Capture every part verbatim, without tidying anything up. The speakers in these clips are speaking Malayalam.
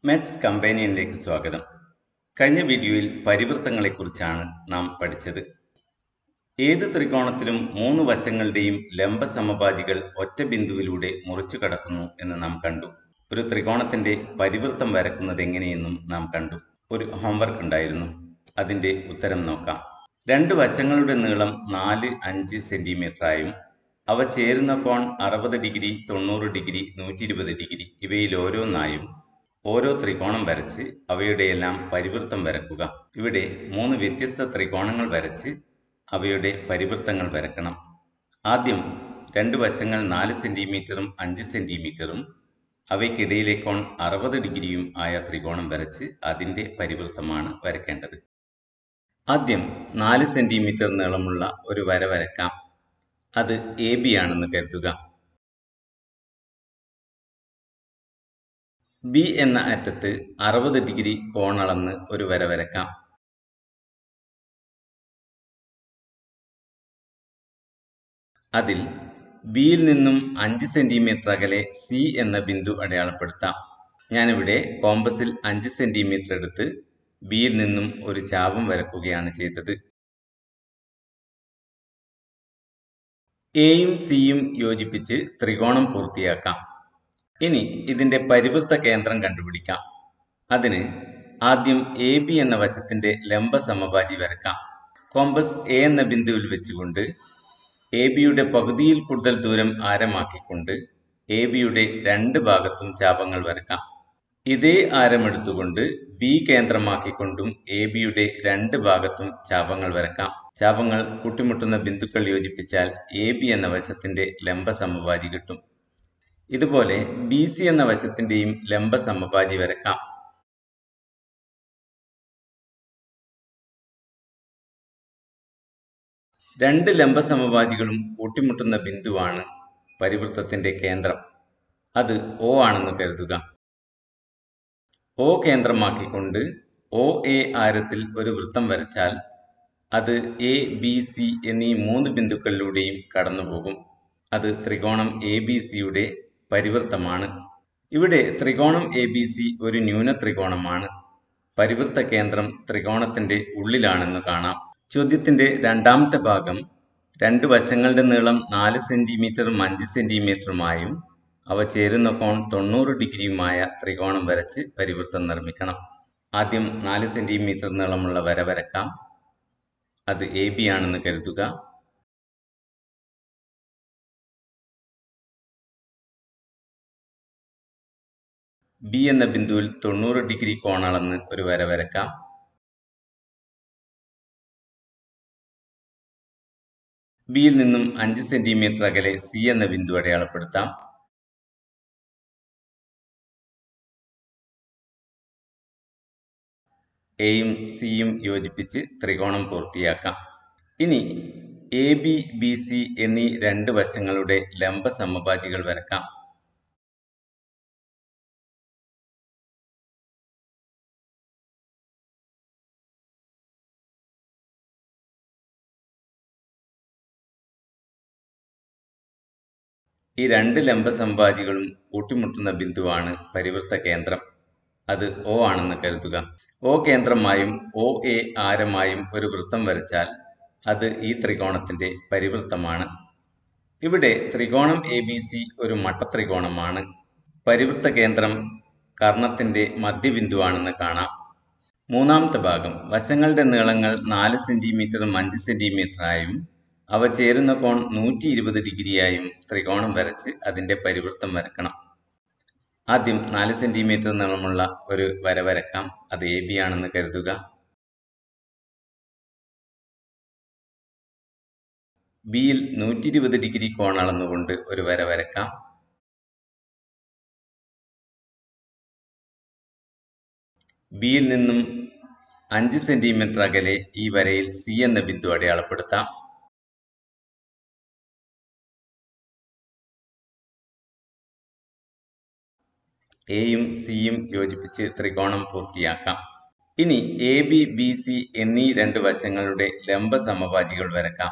മാത്സ് കമ്പാനിയനിലേക്ക് സ്വാഗതം. കഴിഞ്ഞ വീഡിയോയിൽ പരിവൃത്തങ്ങളെക്കുറിച്ചാണ് നാം പഠിച്ചത്. ഏത് ത്രികോണത്തിലും മൂന്ന് വശങ്ങളുടെയും ലംബ സമഭാജികൾ ഒറ്റ ബിന്ദുവിലൂടെ മുറിച്ചു കടക്കുന്നു എന്ന് നാം കണ്ടു. ഒരു ത്രികോണത്തിന്റെ പരിവൃത്തം വരക്കുന്നത് എങ്ങനെയെന്നും നാം കണ്ടു. ഒരു ഹോംവർക്ക് ഉണ്ടായിരുന്നു, അതിന്റെ ഉത്തരം നോക്കാം. രണ്ട് വശങ്ങളുടെ നീളം നാല് അഞ്ച് സെന്റിമീറ്ററായും അവ ചേരുന്ന കോൺ അറുപത് ഡിഗ്രി, തൊണ്ണൂറ് ഡിഗ്രി, നൂറ്റി ഇരുപത് ഡിഗ്രി ഇവയിൽ ഓരോന്നായും ഓരോ ത്രികോണം വരച്ച് അവയുടെയെല്ലാം പരിവൃത്തം വരക്കുക. ഇവിടെ മൂന്ന് വ്യത്യസ്ത ത്രികോണങ്ങൾ വരച്ച് അവയുടെ പരിവൃത്തങ്ങൾ വരക്കണം. ആദ്യം രണ്ട് വശങ്ങൾ നാല് സെന്റിമീറ്ററും അഞ്ച് സെന്റിമീറ്ററും അവയ്ക്കിടയിലെ കോൺ അറുപത് ഡിഗ്രിയും ആയ ത്രികോണം വരച്ച് അതിൻ്റെ പരിവൃത്തമാണ് വരയ്ക്കേണ്ടത്. ആദ്യം നാല് സെന്റിമീറ്റർ നീളമുള്ള ഒരു വര വരക്കാം. അത് എ ബി ആണെന്ന് കരുതുക. ബി എന്ന അറ്റത്ത് അറുപത് ഡിഗ്രി കോണളന്ന് ഒരു വര വരക്കാം. അതിൽ ബിയിൽ നിന്നും അഞ്ച് സെന്റിമീറ്റർ അകലെ സി എന്ന ബിന്ദു അടയാളപ്പെടുത്താം. ഞാനിവിടെ കോമ്പസിൽ അഞ്ച് സെന്റിമീറ്റർ എടുത്ത് ബിയിൽ നിന്നും ഒരു ചാപം വരക്കുകയാണ് ചെയ്തത്. എയും സിയും യോജിപ്പിച്ച് ത്രികോണം പൂർത്തിയാക്കാം. ഇനി ഇതിന്റെ പരിവൃത്ത കേന്ദ്രം കണ്ടുപിടിക്കാം. അതിന് ആദ്യം എ ബി എന്ന വശത്തിന്റെ ലംബ സമഭാജി വരക്കാം. കോമ്പസ് എ എന്ന ബിന്ദുവിൽ വെച്ചുകൊണ്ട് എ ബിയുടെ പകുതിയിൽ കൂടുതൽ ദൂരം ആരമാക്കിക്കൊണ്ട് എ ബിയുടെ രണ്ട് ഭാഗത്തും ചാപങ്ങൾ വരക്കാം. ഇതേ ആരമെടുത്തുകൊണ്ട് ബി കേന്ദ്രമാക്കിക്കൊണ്ടും എ ബിയുടെ രണ്ട് ഭാഗത്തും ചാപങ്ങൾ വരക്കാം. ചാപങ്ങൾ കൂട്ടിമുട്ടുന്ന ബിന്ദുക്കൾ യോജിപ്പിച്ചാൽ എ ബി എന്ന വശത്തിന്റെ ലംബ സമഭാജി കിട്ടും. ഇതുപോലെ ബി സി എന്ന വശത്തിന്റെയും ലംബ സമഭാജി വരക്കാം. രണ്ട് ലംബ സമഭാജികളും കൂട്ടിമുട്ടുന്ന ബിന്ദുവാണ് പരിവൃത്തത്തിന്റെ കേന്ദ്രം. അത് ഒ ആണെന്ന് കരുതുക. ഒ കേന്ദ്രമാക്കിക്കൊണ്ട് ഒ എ ആരത്തിൽ ഒരു വൃത്തം വരച്ചാൽ അത് എ ബി സി എന്നീ മൂന്ന് ബിന്ദുക്കളിലൂടെയും കടന്നുപോകും. അത് ത്രികോണം എ ബി സിയുടെ പരിവൃത്തമാണ്. ഇവിടെ ത്രികോണം എ ബി സി ഒരു ന്യൂന ത്രികോണമാണ്. പരിവൃത്ത കേന്ദ്രം ത്രികോണത്തിന്റെ ഉള്ളിലാണെന്ന് കാണാം. ചോദ്യത്തിന്റെ രണ്ടാമത്തെ ഭാഗം രണ്ട് വശങ്ങളുടെ നീളം നാല് സെന്റിമീറ്ററും അഞ്ച് സെന്റിമീറ്ററുമായും അവ ചേരുന്ന കോൺ തൊണ്ണൂറ് ഡിഗ്രിയുമായ ത്രികോണം വരച്ച് പരിവൃത്തം നിർമ്മിക്കണം. ആദ്യം നാല് സെന്റിമീറ്റർ നീളമുള്ള വര വരക്കാം. അത് എ ബി ആണെന്ന് കരുതുക. ബി എന്ന ബിന്ദുവിൽ തൊണ്ണൂറ് ഡിഗ്രി കോണളന്ന് ഒരു വര വരക്കാം. ബിയിൽ നിന്നും അഞ്ച് സെന്റിമീറ്റർ അകലെ സി എന്ന ബിന്ദു അടയാളപ്പെടുത്താം. എയും സിയും യോജിപ്പിച്ച് ത്രികോണം പൂർത്തിയാക്കാം. ഇനി എ ബി ബി സി എന്നീ രണ്ട് വശങ്ങളുടെ ലംബ സമഭാജികൾ വരക്കാം. ഈ രണ്ട് ലംബ സമഭാജികളും കൂട്ടിമുട്ടുന്ന ബിന്ദുവാണ് പരിവൃത്ത കേന്ദ്രം. അത് ഒ ആണെന്ന് കരുതുക. ഒ കേന്ദ്രമായും ഒ എ ആരമായും ഒരു വൃത്തം വരച്ചാൽ അത് ഈ ത്രികോണത്തിന്റെ പരിവൃത്തമാണ്. ഇവിടെ ത്രികോണം എ ബി സി ഒരു മട്ടത്രികോണമാണ്. പരിവൃത്ത കേന്ദ്രം കർണത്തിന്റെ മധ്യബിന്ദുവാണെന്ന് കാണാം. മൂന്നാമത്തെ ഭാഗം വശങ്ങളുടെ നീളങ്ങൾ നാല് സെന്റിമീറ്ററും അഞ്ച് സെന്റിമീറ്ററായും അവ ചേരുന്ന കോൺ നൂറ്റി ഇരുപത് ഡിഗ്രിയായും ത്രികോണം വരച്ച് അതിന്റെ പരിവൃത്തം വരക്കണം. ആദ്യം നാല് സെന്റിമീറ്റർ നീളമുള്ള ഒരു വര വരക്കാം. അത് എ ബി ആണെന്ന് കരുതുക. ബിയിൽ നൂറ്റി ഇരുപത് ഡിഗ്രി കോൺ അളന്നുകൊണ്ട് ഒരു വര വരക്കാം. ബിയിൽ നിന്നും അഞ്ച് സെന്റിമീറ്റർ അകലെ ഈ വരയിൽ സി എന്ന ബിന്ദു അടയാളപ്പെടുത്താം. എയും സിയും യോജിപ്പിച്ച് ത്രികോണം പൂർത്തിയാക്കാം. ഇനി എ ബി ബി സി എന്നീ രണ്ട് വശങ്ങളുടെ ലംബ സമഭാജികൾ വരക്കാം.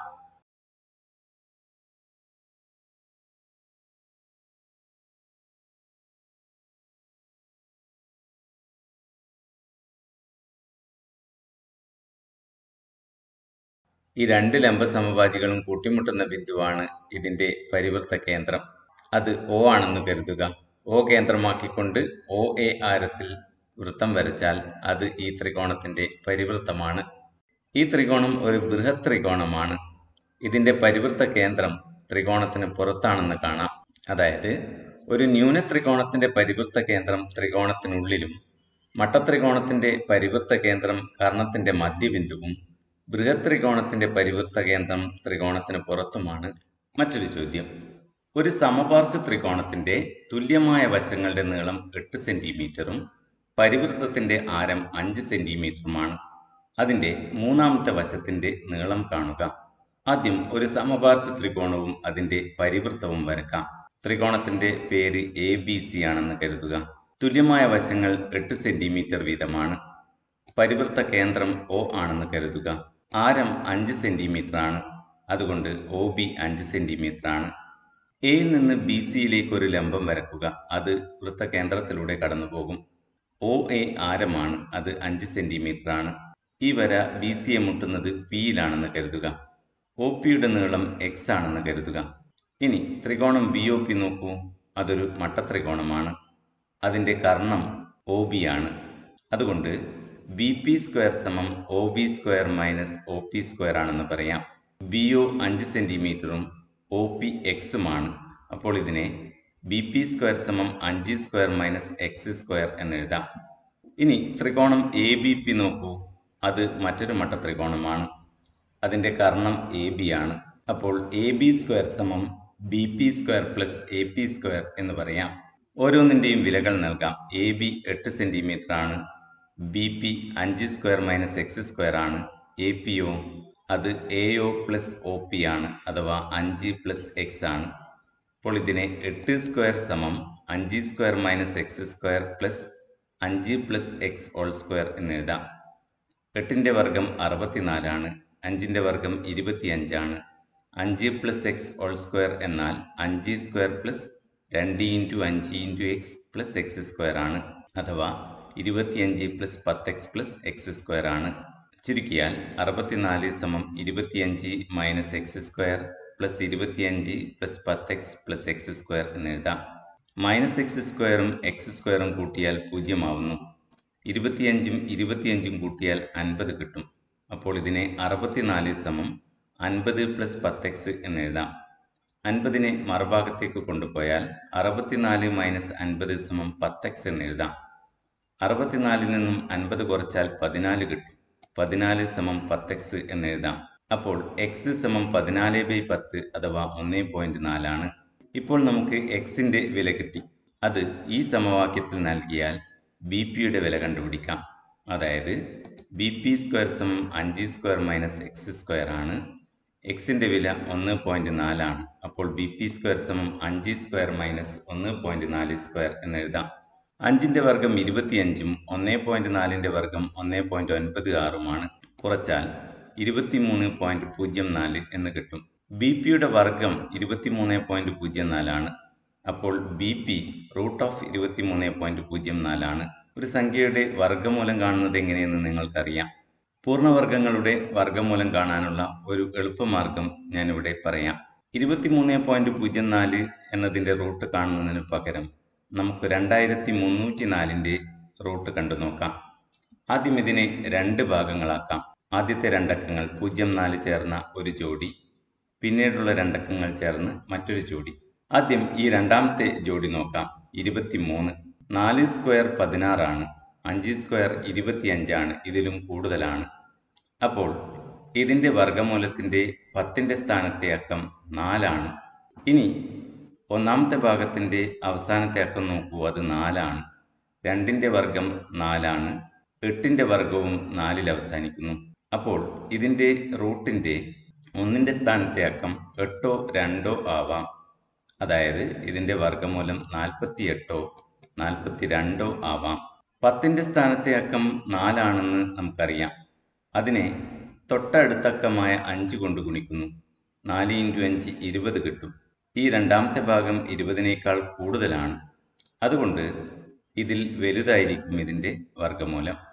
ഈ രണ്ട് ലംബ സമവാചികളും കൂട്ടിമുട്ടുന്ന ബിന്ദുവാണ് ഇതിന്റെ പരിവൃത്ത കേന്ദ്രം. അത് O ആണെന്ന് കരുതുക. O കേന്ദ്രമാക്കിക്കൊണ്ട് O A ആരത്തിൽ വൃത്തം വരച്ചാൽ അത് ഈ ത്രികോണത്തിന്റെ പരിവൃത്തമാണ്. ഈ ത്രികോണം ഒരു ബൃഹത് ത്രികോണമാണ്. ഇതിന്റെ പരിവൃത്ത കേന്ദ്രം ത്രികോണത്തിന് പുറത്താണെന്ന് കാണാം. അതായത് ഒരു ന്യൂന ത്രികോണത്തിന്റെ പരിവൃത്ത കേന്ദ്രം ത്രികോണത്തിനുള്ളിലും മട്ടത്രികോണത്തിന്റെ പരിവൃത്ത കേന്ദ്രം കർണത്തിന്റെ മധ്യബിന്ദുവും ബൃഹത് ത്രികോണത്തിന്റെ പരിവൃത്ത കേന്ദ്രം ത്രികോണത്തിന് പുറത്തുമാണ്. മറ്റൊരു ചോദ്യം. ഒരു സമപാർശ്വ ത്രികോണത്തിന്റെ തുല്യമായ വശങ്ങളുടെ നീളം എട്ട് സെന്റിമീറ്ററും പരിവൃത്തത്തിന്റെ ആരം അഞ്ച് സെന്റിമീറ്ററുമാണ്. അതിന്റെ മൂന്നാമത്തെ വശത്തിന്റെ നീളം കാണുക. ആദ്യം ഒരു സമപാർശ്വ ത്രികോണവും അതിന്റെ പരിവൃത്തവും വരക്കാം. ത്രികോണത്തിന്റെ പേര് എ ബി സി ആണെന്ന് കരുതുക. തുല്യമായ വശങ്ങൾ എട്ട് സെന്റിമീറ്റർ വീതമാണ്. പരിവൃത്ത കേന്ദ്രം O ആണെന്ന് കരുതുക. ആരം അഞ്ച് സെന്റിമീറ്റർ ആണ്. അതുകൊണ്ട് ഒ ബി അഞ്ച് സെന്റിമീറ്റർ ആണ്. എയിൽ നിന്ന് ബി സിയിലേക്ക് ഒരു ലംബം വരക്കുക. അത് വൃത്തകേന്ദ്രത്തിലൂടെ കടന്നു പോകും. ഒ എ ആരമാണ്. അത് അഞ്ച് സെന്റിമീറ്റർ ആണ്. ഈ വര ബി സിയെ മുട്ടുന്നത് പിയിലാണെന്ന് കരുതുക. ഒ പിയുടെ നീളം എക്സ് ആണെന്ന് കരുതുക. ഇനി ത്രികോണം ബി ഒ പി നോക്കൂ. അതൊരു മട്ടത്രികോണമാണ്. അതിന്റെ കർണം ഒ ബി ആണ്. അതുകൊണ്ട് ബി പി സ്ക്വയർ സമം O B square minus O P square ആണെന്ന് പറയാം. ബി ഒ അഞ്ച് സെന്റിമീറ്ററും ഒ പി എക്സുമാണ്. അപ്പോൾ ഇതിനെ ബി പി സ്ക്വയർ സമം അഞ്ച് സ്ക്വയർ മൈനസ് എക്സ് സ്ക്വയർ എന്നെഴുതാം. ഇനി ത്രികോണം എ ബി പി നോക്കൂ. അത് മറ്റൊരു മട്ടത്രികോണമാണ്. അതിന്റെ കർണം എ ബി ആണ്. അപ്പോൾ എ ബി സ്ക്വയർ സമം B P square plus A P square എന്ന് പറയാം. ഓരോന്നിന്റെയും വിലകൾ നൽകാം. എ ബി എട്ട് സെന്റിമീറ്റർ ആണ്. ബി പി അഞ്ച് സ്ക്വയർ മൈനസ് എക്സ് സ്ക്വയർ ആണ്. എ പി ഒ അത് A O plus O P ആണ്, അഥവാ അഞ്ച് പ്ലസ് എക്സ് ആണ്. അപ്പോൾ ഇതിനെ എട്ട് സ്ക്വയർ സമം അഞ്ച് square minus X square plus അഞ്ച് പ്ലസ് എക്സ് ഹോൾ സ്ക്വയർ എന്നെഴുതാം. എട്ടിന്റെ വർഗം അറുപത്തിനാലാണ്. അഞ്ചിന്റെ വർഗം ഇരുപത്തിയഞ്ചാണ്. അഞ്ച് പ്ലസ് എക്സ് ഹോൾ സ്ക്വയർ എന്നാൽ അഞ്ച് സ്ക്വയർ പ്ലസ് രണ്ട് ഇൻറ്റു അഞ്ച് into X plus X square ആണ്, അഥവാ ഇരുപത്തിയഞ്ച് പ്ലസ് പത്ത് എക്സ് പ്ലസ് എക്സ് സ്ക്വയർ ആണ്. ചുരുക്കിയാൽ അറുപത്തിനാല് സമം ഇരുപത്തിയഞ്ച് മൈനസ് എക്സ് സ്ക്വയർ പ്ലസ് ഇരുപത്തിയഞ്ച് പ്ലസ് പത്ത് എക്സ് പ്ലസ് എക്സ് സ്ക്വയർ എന്നെഴുതാം. മൈനസ് എക്സ് സ്ക്വയറും എക്സ് സ്ക്വയറും കൂട്ടിയാൽ പൂജ്യമാവുന്നു. ഇരുപത്തിയഞ്ചും ഇരുപത്തിയഞ്ചും കൂട്ടിയാൽ അൻപത് കിട്ടും. അപ്പോൾ ഇതിനെ അറുപത്തിനാല് സമം അൻപത് പ്ലസ് പത്ത് എക്സ് എന്നെഴുതാം. അൻപതിനെ മറുഭാഗത്തേക്ക് കൊണ്ടുപോയാൽ അറുപത്തിനാല് മൈനസ് അൻപത് സമം പത്ത് എക്സ് എന്നെഴുതാം. അറുപത്തിനാലിൽ നിന്നും അൻപത് കുറച്ചാൽ പതിനാല് കിട്ടും. പതിനാല് സമം പത്ത് എക്സ് എന്നെഴുതാം. അപ്പോൾ എക്സ് സമം പതിനാല് ബൈ പത്ത്, അഥവാ ഒന്ന് പോയിന്റ് നാലാണ്. ഇപ്പോൾ നമുക്ക് എക്സിന്റെ വില കിട്ടി. അത് ഈ സമവാക്യത്തിൽ നൽകിയാൽ ബി പിയുടെ വില കണ്ടുപിടിക്കാം. അതായത് ബി പി സ്ക്വയർ സമം അഞ്ച് സ്ക്വയർ മൈനസ് എക്സ് സ്ക്വയർ ആണ്. എക്സിന്റെ വില ഒന്ന് പോയിന്റ് നാലാണ്. അപ്പോൾ ബി പി സ്ക്വയർ സമം അഞ്ച് സ്ക്വയർ മൈനസ് ഒന്ന് പോയിന്റ് നാല് സ്ക്വയർ എന്നെഴുതാം. അഞ്ചിന്റെ വർഗം ഇരുപത്തിയഞ്ചും ഒന്ന് പോയിന്റ് നാലിന്റെ വർഗം ഒന്ന് പോയിന്റ് ഒൻപത് ആറുമാണ്. കുറച്ചാൽ ഇരുപത്തിമൂന്ന് പോയിന്റ് പൂജ്യം നാല് എന്ന് കിട്ടും. ബി പിയുടെ വർഗം ഇരുപത്തിമൂന്ന് പോയിന്റ് പൂജ്യം നാലാണ്. അപ്പോൾ ബി പി റൂട്ട് ഓഫ് ഇരുപത്തിമൂന്ന് പോയിന്റ് പൂജ്യം നാലാണ്. ഒരു സംഖ്യയുടെ വർഗമൂലം കാണുന്നത് എങ്ങനെയെന്ന് നിങ്ങൾക്കറിയാം. പൂർണ്ണവർഗങ്ങളുടെ വർഗമൂലം കാണാനുള്ള ഒരു എളുപ്പമാർഗം ഞാനിവിടെ പറയാം. ഇരുപത്തിമൂന്ന് പോയിന്റ് പൂജ്യം നാല് എന്നതിൻ്റെ റൂട്ട് കാണുന്നതിന് പകരം നമുക്ക് രണ്ടായിരത്തി മുന്നൂറ്റി നാലിൻ്റെ റൂട്ട് കണ്ടു നോക്കാം. ആദ്യം ഇതിനെ രണ്ട് ഭാഗങ്ങളാക്കാം. ആദ്യത്തെ രണ്ടക്കങ്ങൾ പൂജ്യം നാല് ചേർന്ന ഒരു ജോഡി, പിന്നീടുള്ള രണ്ടക്കങ്ങൾ ചേർന്ന് മറ്റൊരു ജോഡി. ആദ്യം ഈ രണ്ടാമത്തെ ജോഡി നോക്കാം. ഇരുപത്തിമൂന്ന്. നാല് സ്ക്വയർ പതിനാറാണ്. അഞ്ച് സ്ക്വയർ ഇരുപത്തിയഞ്ചാണ്. ഇതിലും കൂടുതലാണ്. അപ്പോൾ ഇതിൻ്റെ വർഗമൂലത്തിൻ്റെ പത്തിൻ്റെ സ്ഥാനത്തെ അക്കം നാലാണ്. ഇനി ഒന്നാമത്തെ ഭാഗത്തിൻ്റെ അവസാനത്തെ അക്കം നോക്കൂ. അത് നാലാണ്. രണ്ടിൻ്റെ വർഗം നാലാണ്. എട്ടിൻ്റെ വർഗവും നാലിൽ അവസാനിക്കുന്നു. അപ്പോൾ ഇതിൻ്റെ റൂട്ടിൻ്റെ ഒന്നിൻ്റെ സ്ഥാനത്തെ അക്കം എട്ടോ രണ്ടോ ആവാം. അതായത് ഇതിൻ്റെ വർഗമൂലം നാൽപ്പത്തി എട്ടോ നാൽപ്പത്തി രണ്ടോ ആവാം. പത്തിൻ്റെ സ്ഥാനത്തെ അക്കം നാലാണെന്ന് നമുക്കറിയാം. അതിനെ തൊട്ടടുത്തക്കമായ അഞ്ച് കൊണ്ട് ഗുണിക്കുന്നു. നാല് ഇൻറ്റു അഞ്ച് ഇരുപത് കിട്ടും. ഈ രണ്ടാമത്തെ ഭാഗം ഇരുപതിനേക്കാൾ കൂടുതലാണ്. അതുകൊണ്ട് ഇതിൽ വലുതായിരിക്കും ഇതിൻ്റെ വർഗമൂലം.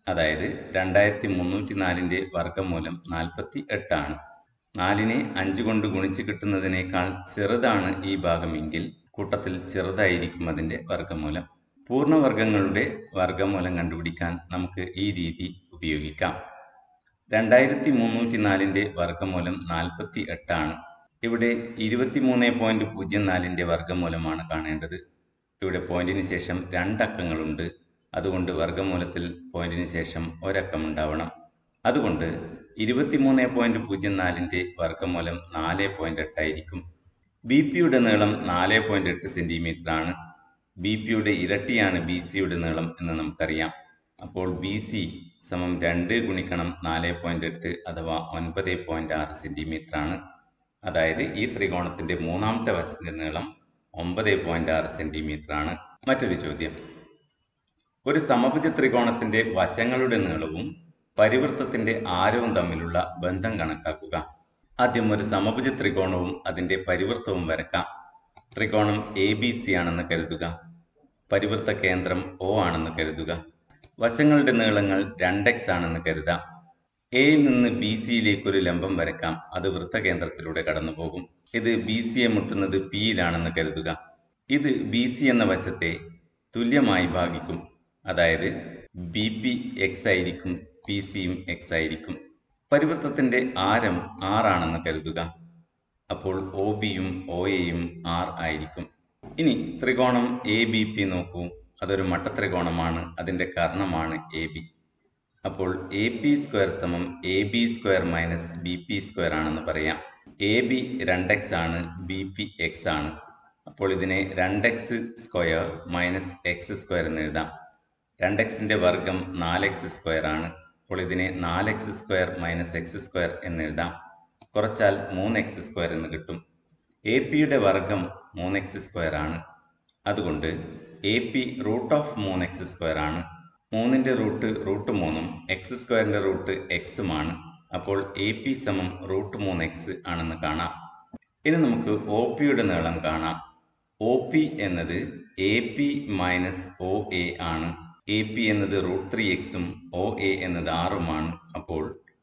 അതായത് രണ്ടായിരത്തി മുന്നൂറ്റി നാലിൻ്റെ വർഗ്ഗമൂലം നാൽപ്പത്തി എട്ടാണ്. നാലിനെ അഞ്ച് കൊണ്ട് ഗുണിച്ച് കിട്ടുന്നതിനേക്കാൾ ചെറുതാണ് ഈ ഭാഗമെങ്കിൽ കൂട്ടത്തിൽ ചെറുതായിരിക്കും അതിൻ്റെ വർഗ്ഗമൂലം. പൂർണ്ണവർഗ്ഗങ്ങളുടെ വർഗ്ഗമൂലം കണ്ടുപിടിക്കാൻ നമുക്ക് ഈ രീതി ഉപയോഗിക്കാം. രണ്ടായിരത്തി മുന്നൂറ്റി നാലിൻ്റെ വർഗ്ഗമൂലം നാൽപ്പത്തി എട്ടാണ്. ഇവിടെ ഇരുപത്തി മൂന്ന് പോയിൻറ്റ് പൂജ്യം നാലിൻ്റെ വർഗ്ഗമൂലമാണ് കാണേണ്ടത്. ഇവിടെ പോയിന്റിന് ശേഷം രണ്ടക്കങ്ങളുണ്ട്. അതുകൊണ്ട് വർഗ്ഗമൂലത്തിൽ പോയിന്റിന് ശേഷം ഒരക്കം ഉണ്ടാവണം. അതുകൊണ്ട് ഇരുപത്തി മൂന്ന് പോയിൻറ്റ് പൂജ്യം നാലിൻ്റെ വർഗ്ഗമൂലം നാല് പോയിൻറ്റ് എട്ടായിരിക്കും. ബി പിയുടെ നീളം നാല് പോയിൻറ്റ് എട്ട് സെൻറ്റിമീറ്റർ ആണ്. ബി പിയുടെ ഇരട്ടിയാണ് ബി സിയുടെ നീളം എന്ന് നമുക്കറിയാം. അപ്പോൾ ബി സി സമം രണ്ട് ഗുണിക്കണം നാല് പോയിൻറ്റ് എട്ട് അഥവാ ഒൻപത് പോയിൻറ്റ് ആറ് സെൻറ്റിമീറ്റർ ആണ്. അതായത് ഈ ത്രികോണത്തിൻ്റെ മൂന്നാമത്തെ വശത്തിൻ്റെ നീളം ഒമ്പത് പോയിൻറ്റ് ആറ് സെൻറ്റിമീറ്റർ ആണ്. മറ്റൊരു ചോദ്യം. ഒരു സമഭുജ ത്രികോണത്തിൻ്റെ വശങ്ങളുടെ നീളവും പരിവൃത്തത്തിൻ്റെ ആരവും തമ്മിലുള്ള ബന്ധം കണക്കാക്കുക. ആദ്യം ഒരു സമഭുജ ത്രികോണവും അതിൻ്റെ പരിവൃത്തവും വരക്കാം. ത്രികോണം എ ബി സി ആണെന്ന് കരുതുക. പരിവൃത്ത കേന്ദ്രം ഒ ആണെന്ന് കരുതുക. വശങ്ങളുടെ നീളങ്ങൾ രണ്ട് എക്സ് ആണെന്ന് കരുതാം. എയിൽ നിന്ന് ബി സിയിലേക്കൊരു ലംബം വരക്കാം. അത് വൃത്തകേന്ദ്രത്തിലൂടെ കടന്നു പോകും. ഇത് ബി സിയെ മുട്ടുന്നത് പിയിലാണെന്ന് കരുതുക. ഇത് ബി സി എന്ന വശത്തെ തുല്യമായി ഭാഗിക്കും. അതായത് ബി പി എക്സ് ആയിരിക്കും, പി സിയും എക്സ് ആയിരിക്കും. പരിവൃത്തത്തിൻ്റെ ആരം ആറാണെന്ന് കരുതുക. അപ്പോൾ ഒ ബിയും ഒ എയും ആർ ആയിരിക്കും. ഇനി ത്രികോണം എ ബി പി നോക്കൂ. അതൊരു മട്ടത്രികോണമാണ്. അതിൻ്റെ കർണമാണ് എ ബി. അപ്പോൾ എ പി സ്ക്വയർ സമം A B square minus B P square ആണെന്ന് പറയാം. എ ബി രണ്ട് എക്സ് ആണ്, ബി പി എക്സ് ആണ്. അപ്പോൾ ഇതിനെ രണ്ട് X square minus X square എന്ന് എഴുതാം. രണ്ട് എക്സിൻ്റെ വർഗ്ഗം നാല് എക്സ് സ്ക്വയർ ആണ്. അപ്പോൾ ഇതിനെ നാല് X square minus X square എന്ന് എഴുതാം. കുറച്ചാൽ മൂന്ന് എക്സ് സ്ക്വയർ എന്ന് കിട്ടും. എ പിയുടെ വർഗ്ഗം മൂന്ന് എക്സ് സ്ക്വയർ ആണ്. അതുകൊണ്ട് എ പി റൂട്ട് ഓഫ് മൂന്ന് എക്സ് സ്ക്വയർ ആണ്. മൂന്നിൻ്റെ റൂട്ട് റൂട്ട് മൂന്നും എക്സ് സ്ക്വയറിൻ്റെ റൂട്ട് എക്സുമാണ്. അപ്പോൾ എ പി സമം റൂട്ട് മൂന്ന് എക്സ് ആണെന്ന് കാണാം. ഇനി നമുക്ക് ഒ പിയുടെ നീളം കാണാം. ഒ പി എന്നത് A P minus O A ആണ്. എ പി എന്നത് റൂട്ട് ത്രീ എക്സും ഒ എ എന്നത് ആറുമാണ്. അപ്പോൾ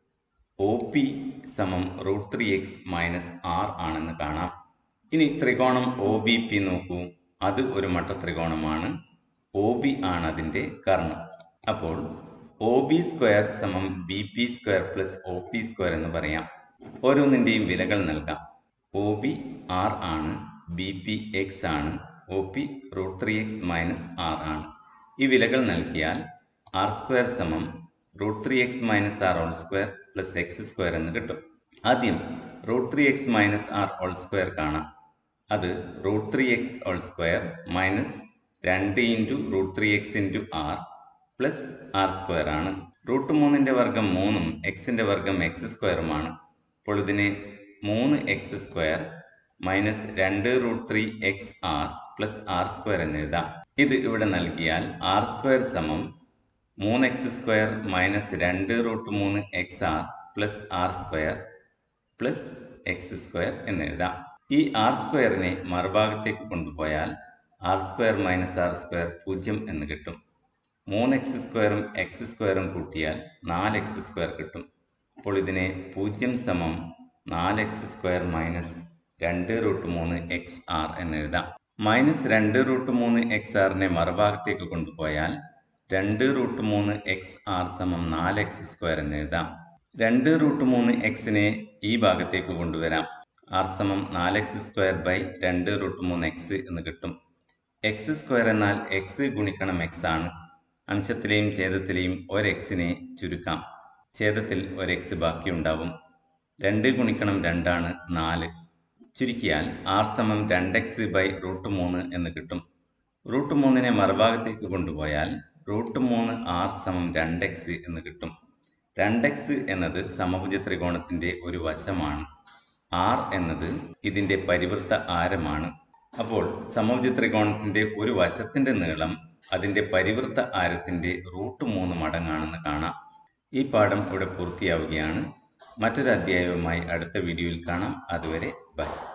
ഒ പി സമം root three X minus R ആണെന്ന് കാണാം. ഇനി ത്രികോണം ഒ ബി പി നോക്കൂ. അത് ഒരു മട്ടത്രികോണമാണ്. ഒ ബി ആണ് അതിൻ്റെ കർണം. അപ്പോൾ ഒ ബി സ്ക്വയർ സമം B P square plus O P square എന്ന് പറയാം. ഓരോന്നിൻ്റെയും വിലകൾ നൽകാം. ഒ ബി ആർ ആണ്, ബി പി എക്സ് ആണ്, O P root three X minus R ആണ്. ഈ വിലകൾ നൽകിയാൽ ആർ സ്ക്വയർ സമം root three X minus R whole square plus X square എന്ന് കിട്ടും. ആദ്യം root three X minus R whole square കാണാം. അത് root three X whole square minus രണ്ട് into root three X into R plus R square ആണ്. റൂട്ട് മൂന്നിൻ്റെ വർഗ്ഗം മൂന്നും എക്സിൻ്റെ വർഗ്ഗം എക്സ് സ്ക്വയറുമാണ്. അപ്പോൾ ഇതിനെ മൂന്ന് എക്സ് സ്ക്വയർ മൈനസ് രണ്ട് root three X R plus R square എന്ന് എഴുതാം. ഇത് ഇവിടെ നൽകിയാൽ ആർ സ്ക്വയർ സമം മൂന്ന് എക്സ് സ്ക്വയർ മൈനസ് രണ്ട് റൂട്ട് മൂന്ന് X R plus R square plus X square എന്ന് എഴുതാം. ഈ ആർ സ്ക്വയറിനെ മറുഭാഗത്തേക്ക് കൊണ്ടുപോയാൽ R square minus R square പൂജ്യം എന്ന് കിട്ടും. മൂന്ന് എക്സ് സ്ക്വയറും എക്സ് സ്ക്വയറും കൂട്ടിയാൽ നാല് എക്സ് സ്ക്വയർ കിട്ടും. അപ്പോൾ ഇതിനെ പൂജ്യം സമം നാല് എക്സ് സ്ക്വയർ മൈനസ് രണ്ട് റൂട്ട് മൂന്ന് എക്സ് ആർ എന്ന് എഴുതാം. മൈനസ് രണ്ട് റൂട്ട് മൂന്ന് എക്സ് ആറിനെ മറുഭാഗത്തേക്ക് കൊണ്ടുപോയാൽ രണ്ട് റൂട്ട് മൂന്ന് എക്സ് ആർ സമം നാല് എക്സ് സ്ക്വയർ എന്ന് എഴുതാം. രണ്ട് റൂട്ട് മൂന്ന് എക്സിനെ ഈ ഭാഗത്തേക്ക് കൊണ്ടുവരാം. ആർ സമം നാല് എക്സ് സ്ക്വയർ ബൈ രണ്ട് റൂട്ട് മൂന്ന് എക്സ് എന്ന് കിട്ടും. എക്സ് സ്ക്വയർ എന്നാൽ എക്സ് ഗുണിക്കണം എക്സ് ആണ്. അംശത്തിലെയും ഛേദത്തിലെയും ഒരു എക്സിനെ ചുരുക്കാം. ഛേദത്തിൽ ഒരു എക്സ് ബാക്കിയുണ്ടാവും. രണ്ട് ഗുണിക്കണം രണ്ടാണ് നാല്. ചുരുക്കിയാൽ ആർ സമം രണ്ട് എക്സ് ബൈ റൂട്ട് മൂന്ന് എന്ന് കിട്ടും. റൂട്ട് മൂന്നിനെ മറുഭാഗത്തേക്ക് കൊണ്ടുപോയാൽ റൂട്ട് മൂന്ന് ആർ സമം രണ്ട് എക്സ് എന്ന് കിട്ടും. രണ്ട് എക്സ് എന്നത് സമഭുജ ത്രികോണത്തിൻ്റെ ഒരു വശമാണ്. ആർ എന്നത് ഇതിൻ്റെ പരിവൃത്ത ആരമാണ്. അപ്പോൾ സമഭുജ ത്രികോണത്തിൻ്റെ ഒരു വശത്തിൻ്റെ നീളം അതിൻ്റെ പരിവൃത്ത ആരത്തിൻ്റെ റൂട്ട് മൂന്ന് മടങ്ങാണെന്ന് കാണാം. ഈ പാഠം ഇവിടെ പൂർത്തിയാവുകയാണ്. മറ്റൊരു അധ്യായവുമായി അടുത്ത വീഡിയോയിൽ കാണാം. അതുവരെ ബൈ.